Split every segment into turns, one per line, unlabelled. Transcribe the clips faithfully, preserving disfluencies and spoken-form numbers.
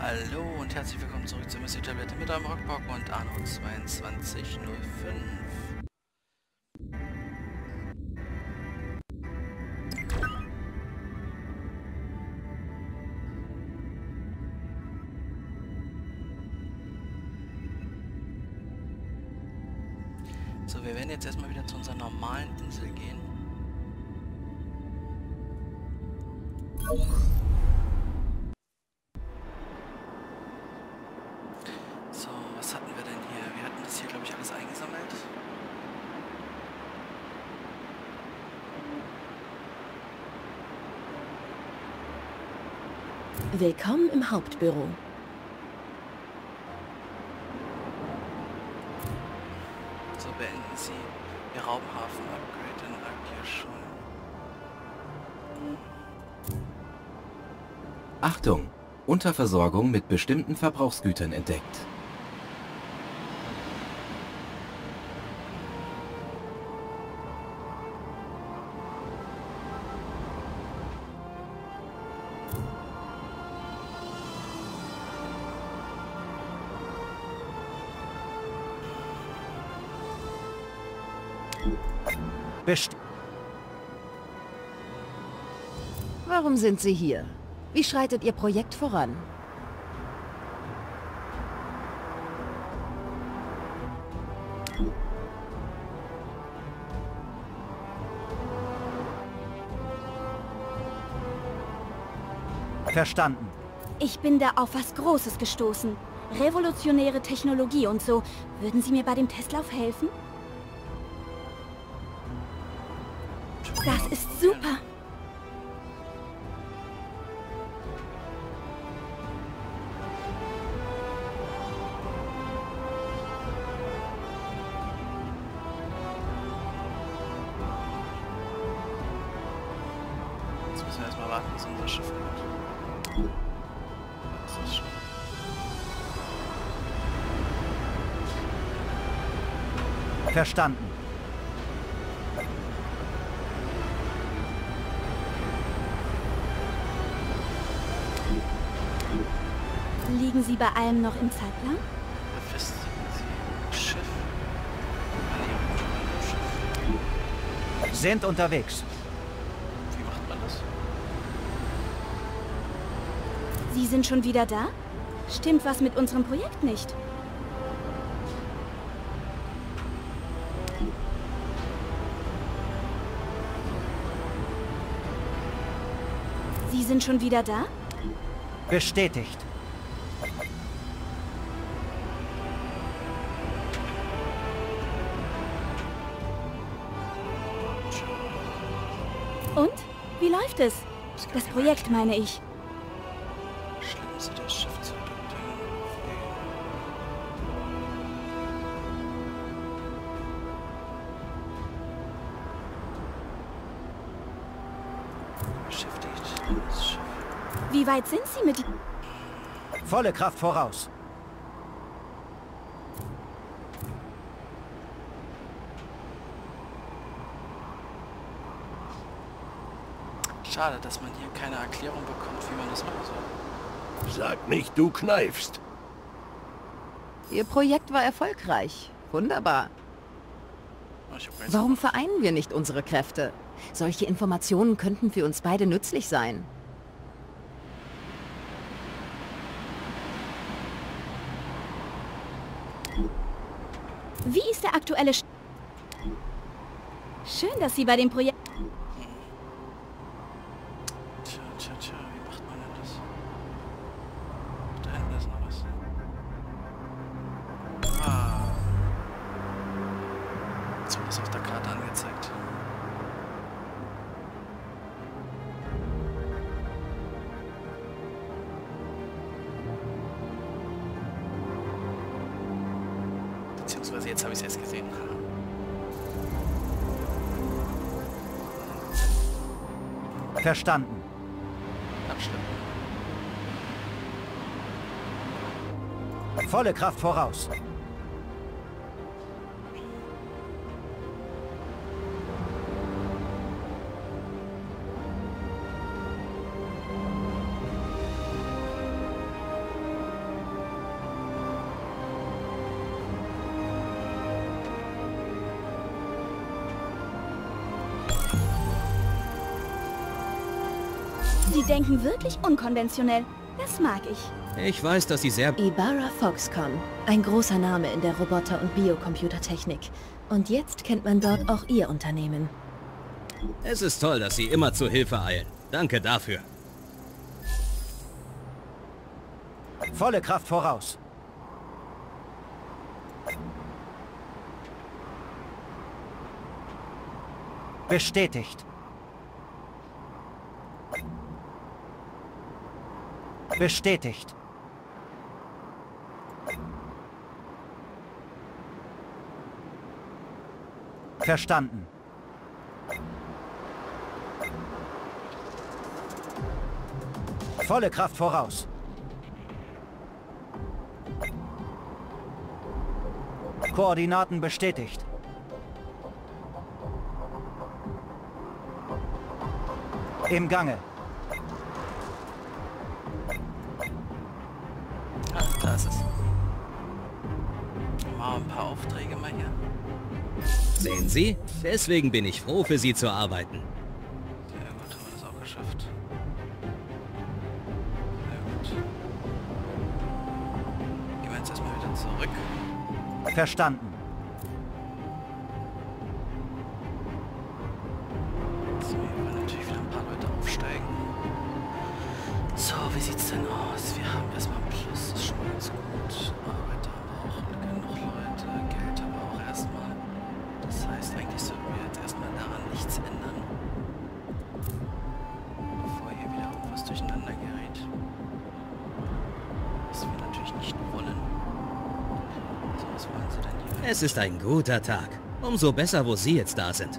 Hallo und herzlich willkommen zurück zur Mission Tablette mit einem Rockbock und Anno zweiundzwanzig null fünf. So, wir werden jetzt erstmal wieder zu unserer normalen Insel gehen. So, was hatten wir denn hier? Wir hatten das hier, glaube ich, alles eingesammelt.
Willkommen im Hauptbüro.
So, beenden Sie Ihr Raumhafen-Upgrade in Akirschon.
Achtung! Unterversorgung mit bestimmten Verbrauchsgütern entdeckt.
Best
Warum sind Sie hier? Wie schreitet Ihr Projekt voran?
Verstanden.
Ich bin da auf was Großes gestoßen. Revolutionäre Technologie und so. Würden Sie mir bei dem Testlauf helfen? Das ist super.
Jetzt müssen wir erstmal warten, bis unser Schiff kommt. Das ist schon.
Verstanden.
Liegen Sie bei allem noch im Zeitplan?
Befestigen Sie Schiff. An Ihrem Schiff.
Sind unterwegs.
Wie macht man das?
Sie sind schon wieder da? Stimmt was mit unserem Projekt nicht? Sie sind schon wieder da?
Bestätigt.
Und? Wie läuft es? Das Projekt meine ich.
Schlimm Sie das Schiff zu beschäftigt das Schiff.
Wie weit sind Sie mit...
Volle Kraft voraus.
Schade, dass man hier keine Erklärung bekommt, wie man das machen soll.
Sag nicht, du kneifst.
Ihr Projekt war erfolgreich. Wunderbar.
Oh, ich hab gar nichts
Warum
gemacht.
vereinen wir nicht unsere Kräfte? Solche Informationen könnten für uns beide nützlich sein.
Wie ist der aktuelle... St Schön, dass Sie bei dem Projekt...
Tja, tja, tja, wie macht man denn das? Da hinten ist noch was. Ah. Jetzt wird das auf der Karte angezeigt. Beziehungsweise jetzt habe ich es erst gesehen.
Verstanden.
Abschleppen.
Volle Kraft voraus.
Sie denken wirklich unkonventionell. Das mag ich.
Ich weiß, dass Sie sehr...
Ibarra Foxconn. Ein großer Name in der Roboter- und Biocomputertechnik. Und jetzt kennt man dort auch Ihr Unternehmen.
Es ist toll, dass Sie immer zur Hilfe eilen. Danke dafür.
Volle Kraft voraus. Bestätigt. Bestätigt. Verstanden. Volle Kraft voraus. Koordinaten bestätigt. Im Gange.
Ah, da ist es. Mal ein paar Aufträge mal hier.
Sehen Sie? Deswegen bin ich froh, für Sie zu arbeiten.
Sehr gut, haben wir das auch geschafft. Sehr gut. Gehen wir jetzt erstmal wieder zurück.
Verstanden.
So, hier wollen natürlich wieder ein paar Leute aufsteigen. So, wie sieht's denn aus? Wir haben erstmal ein Plus, das ist schon mal ganz gut. Arbeit haben wir auch genug Leute, Geld haben wir auch erstmal. Das heißt, eigentlich sollten wir jetzt erstmal daran nichts ändern. Bevor hier wieder irgendwas durcheinander gerät. Was wir natürlich nicht wollen. So, was wollen sie denn hier?
Es ist ein guter Tag. Umso besser, wo Sie jetzt da sind.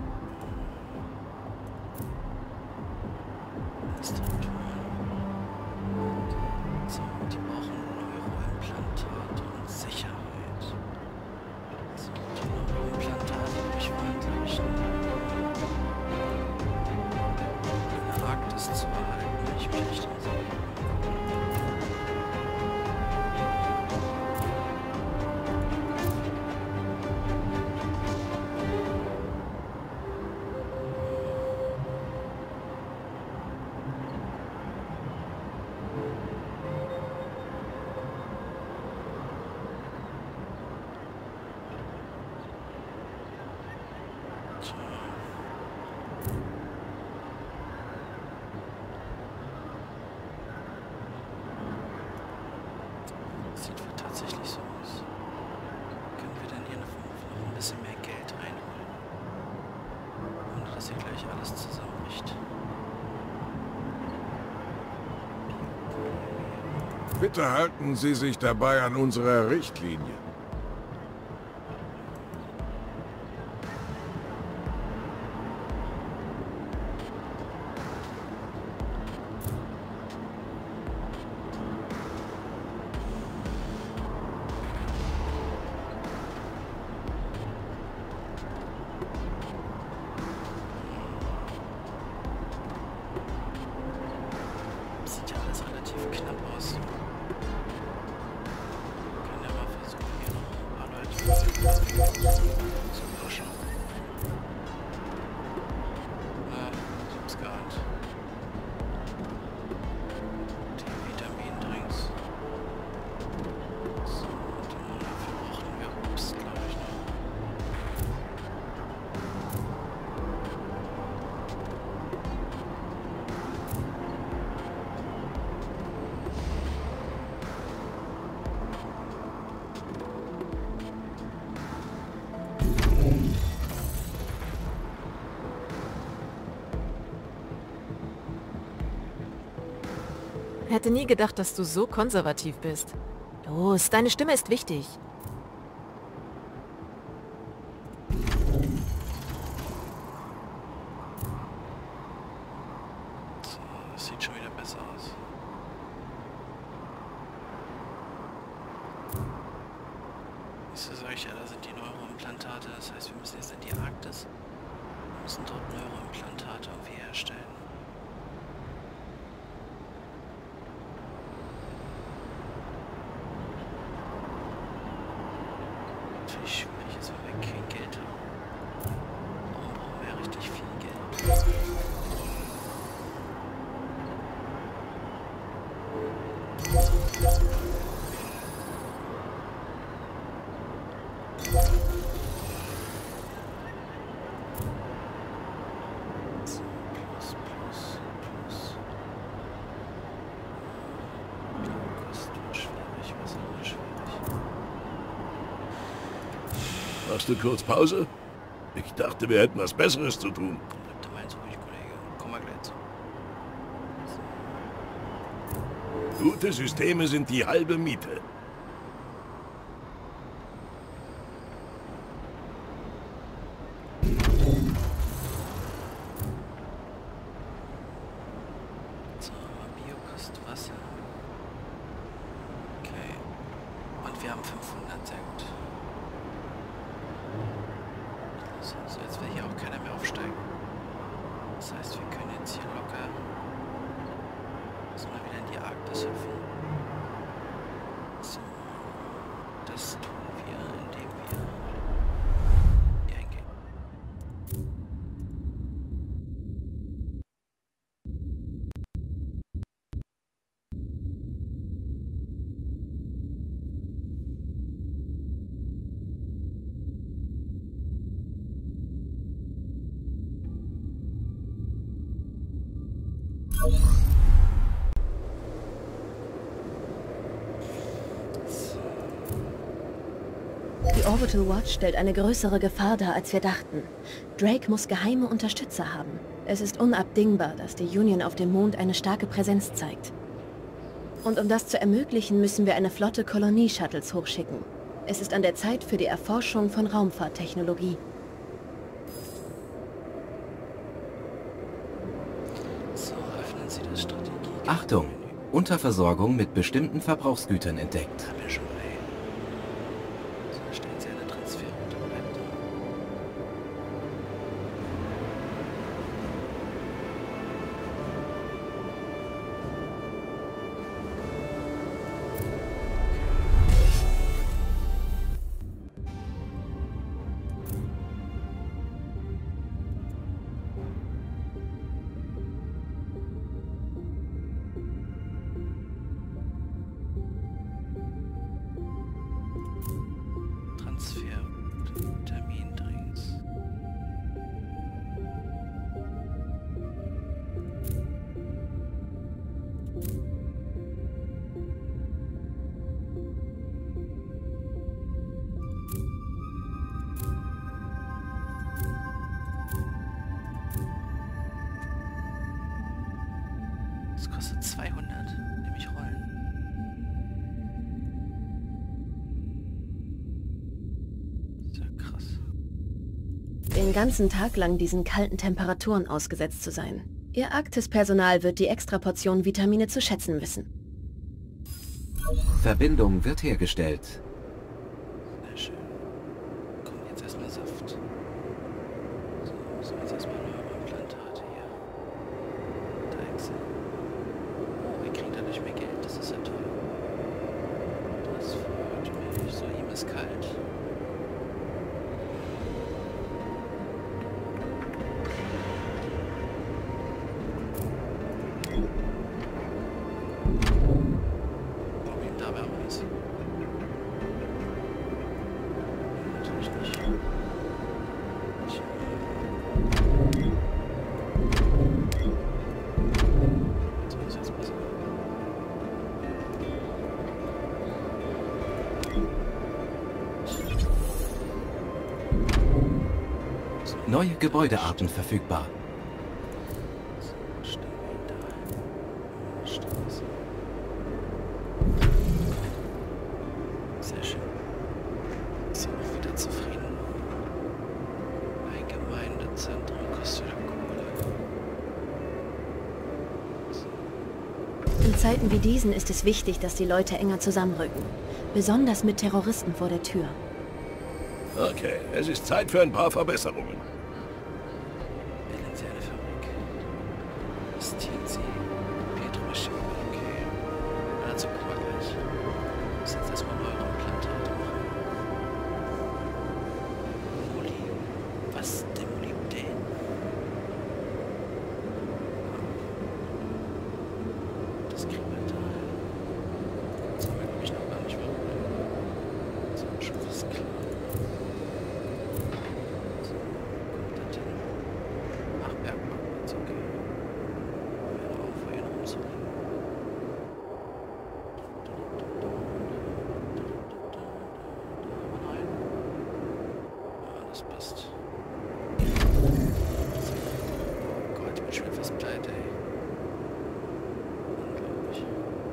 So, die brauchen Neuroimplantate und Sicherheit. So, die Neuroimplantate habe ich weiter. Habe ich eine Arktis zu erhalten, wenn ich mich recht entsinne. Sieht wohl tatsächlich so aus. Können wir denn hier noch, noch ein bisschen mehr Geld reinholen? Ohne dass hier gleich alles zusammenbricht.
Bitte halten Sie sich dabei an unsere Richtlinien.
Sieht ja alles relativ knapp aus. Können ja mal versuchen, hier noch ein paar Leute zu pushen. Na, ich hab's geahnt. Die Vitamindrinks. So, und dafür brauchen wir Obst, glaube ich, noch.
Hätte nie gedacht, dass du so konservativ bist. Los, deine Stimme ist wichtig.
So, das sieht schon wieder besser aus. Wieso sag ich ja, da sind die Neuroimplantate, das heißt, wir müssen jetzt in die Arktis. Wir müssen dort Neuroimplantate irgendwie herstellen. Natürlich schwierig ist, wenn wir kein Geld haben. Warum brauchen wir richtig viel Geld?
Machst du kurz Pause? Ich dachte, wir hätten was Besseres zu tun.
Bleib da mal jetzt ruhig, Kollege. Komm mal gleich zu.
Gute Systeme sind die halbe Miete.
So, Bio kostet Wasser. Okay. Und wir haben fünfhundert, sehr gut. So, so, jetzt will hier auch keiner mehr aufsteigen. Das heißt, wir können jetzt hier locker so mal wieder in die Arktis hüpfen. So, das tun wir, indem wir hier eingehen.
Die Orbital Watch stellt eine größere Gefahr dar, als wir dachten. Drake muss geheime Unterstützer haben. Es ist unabdingbar, dass die Union auf dem Mond eine starke Präsenz zeigt. Und um das zu ermöglichen, müssen wir eine Flotte Kolonie-Shuttles hochschicken. Es ist an der Zeit für die Erforschung von Raumfahrttechnologie.
So, öffnen Sie das Strategie.
Achtung! Unterversorgung mit bestimmten Verbrauchsgütern entdeckt.
Haben wir schon bei. So, stellen Sie eine Transferroute weiter. Transfer, Termin dringend. Das kostet zweihundert, nämlich Rollen. Sehr krass.
Den ganzen Tag lang diesen kalten Temperaturen ausgesetzt zu sein. Ihr Arktis-Personal wird die Extraportion Vitamine zu schätzen wissen.
Verbindung wird hergestellt.
Sehr schön. Kommt jetzt erstmal Saft. So, müssen wir jetzt erstmal eine Implantate hier. Deichsel. Oh, wir kriegen dadurch mehr Geld, das ist ja toll. Das freut mich. So, ihm ist kalt. Ob ihm da wärmer ist. Natürlich nicht. Ich, so ist jetzt besser.
Neue Gebäudearten verfügbar.
So, stellen wir ihn da. Straße. Sehr schön. Ist ja auch wieder zufrieden. Ein Gemeindezentrum kostet wieder Kohle.
In Zeiten wie diesen ist es wichtig, dass die Leute enger zusammenrücken. Besonders mit Terroristen vor der Tür.
Okay, es ist Zeit für ein paar Verbesserungen.
Wählen Sie eine Fabrik. Investieren Sie. Petromaschinen. Okay. Na, dazu kommen wir gleich. Ich muss jetzt erstmal eure Implantate machen. Moli. Was? Demolibdän? Das kriegen wir da. Das haben wir, glaube ich, noch gar nicht mal. So, schon fast klar. So, kommt das hin? Ach, Bergparkplatz, okay. Hör auf, wo ihr rumzuliegen. Schon fast pleite, ey. Unglaublich.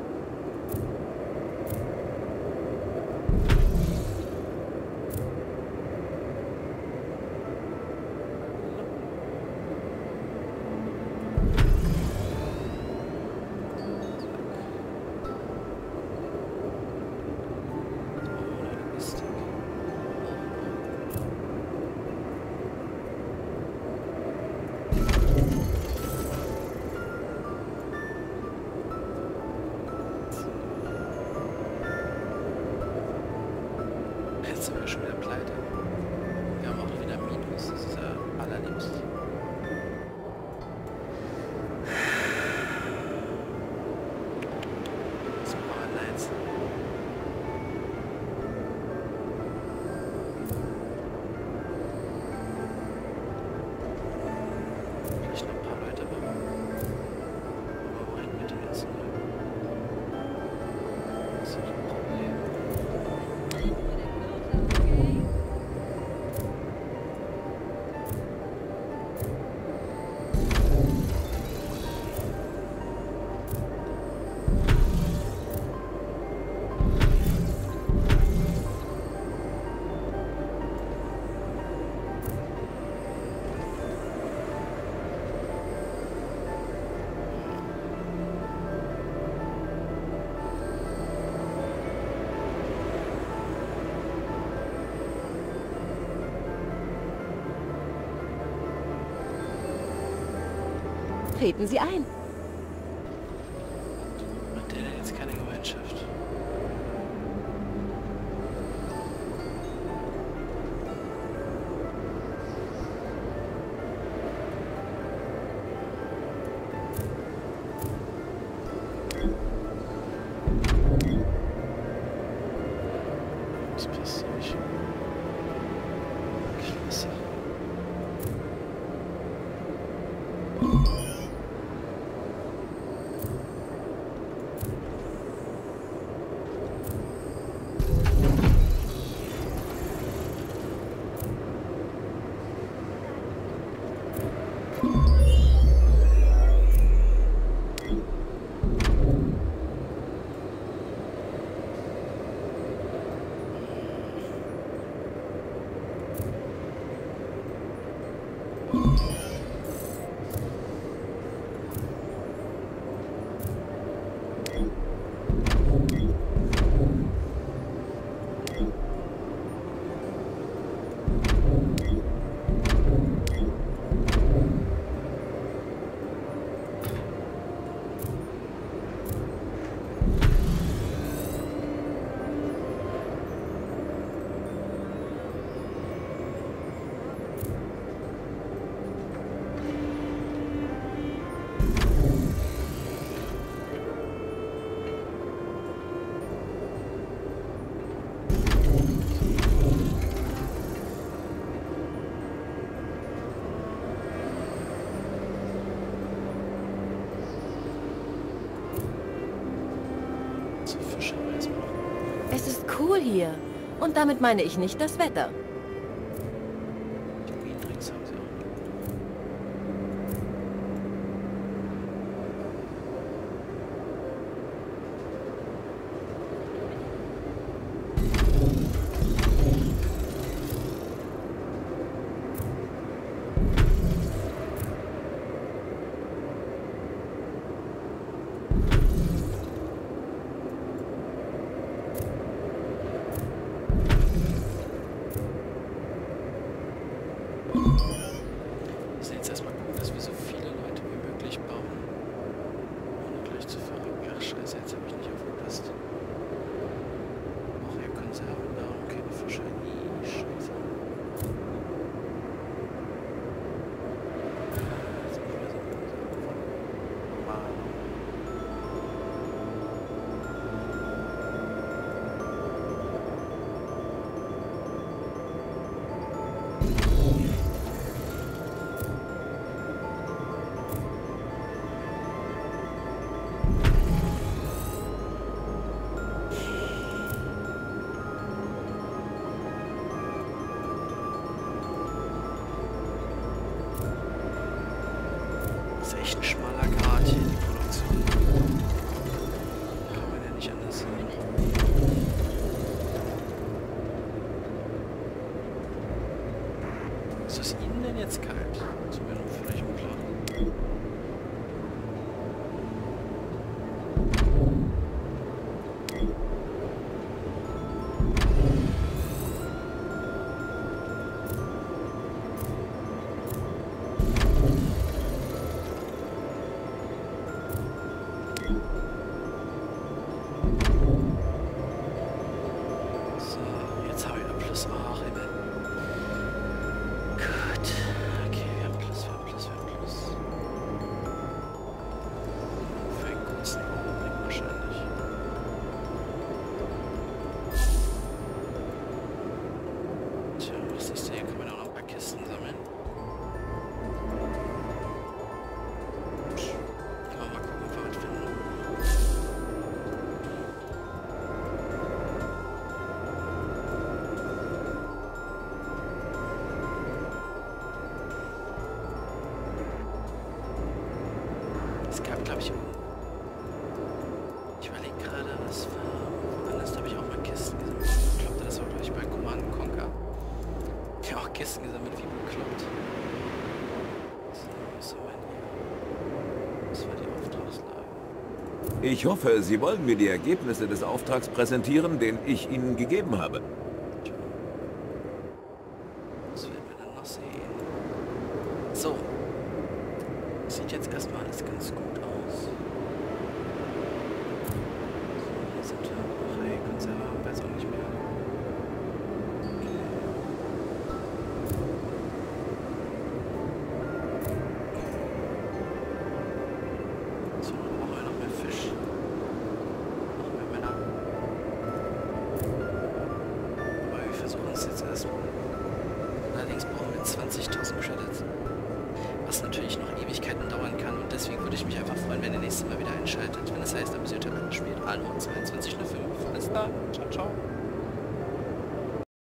Jetzt sind wir schon wieder pleite. Wir haben auch wieder Minus. Das ist ja allerliebst. Was machen wir denn jetzt? Vielleicht noch ein paar Leute machen. Aber wohin mit dem jetzt? Das ist ein Problem.
Treten Sie ein.
Hat der denn jetzt keine Gemeinschaft? Was passiert? Klasse.
Es ist cool hier. Und damit meine ich nicht das Wetter.
Die Weedricks haben sie auch. echt ein schmaler Grat hier, die Produktion. Kann man ja nicht anders sehen. Ist es Ihnen denn jetzt kalt? Das ist mir nur völlig unklar. So, jetzt habe ich wieder plus. Ach, Himmel. Gut. Okay, wir haben plus, wir haben plus, wir haben plus. Für einen kurzen Augenblick wahrscheinlich. Tja, was ist hier? Kann man auch noch ein paar Kisten sammeln? Kann man mal gucken, ob wir was finden. Es gab, glaube ich, ich überlege gerade, was war, woanders habe ich auch mal Kisten gesammelt. Ich glaube, das war, glaube ich, bei Command and Conquer. Ich habe auch Kisten gesammelt, wie bekloppt. So, was haben wir denn hier? Das war die Auftragslage.
Ich hoffe, Sie wollen mir die Ergebnisse des Auftrags präsentieren, den ich Ihnen gegeben habe.
Tja. Was werden wir dann noch sehen? So. Sieht jetzt erstmal alles ganz gut aus. So, hier sind wir. Ach ey, Konserve haben wir jetzt auch nicht mehr. Okay. So, dann brauchen wir noch mehr Fisch. Noch mehr Männer. Aber wir versuchen es jetzt erstmal. Allerdings brauchen wir zwanzigtausend Credits. Was natürlich noch Ewigkeiten dauern kann und deswegen würde ich mich einfach freuen, wenn ihr nächstes Mal wieder einschaltet, wenn es heißt, Amüsierte Welt spielt Anno zweiundzwanzig null fünf. Alles klar, ciao, ciao.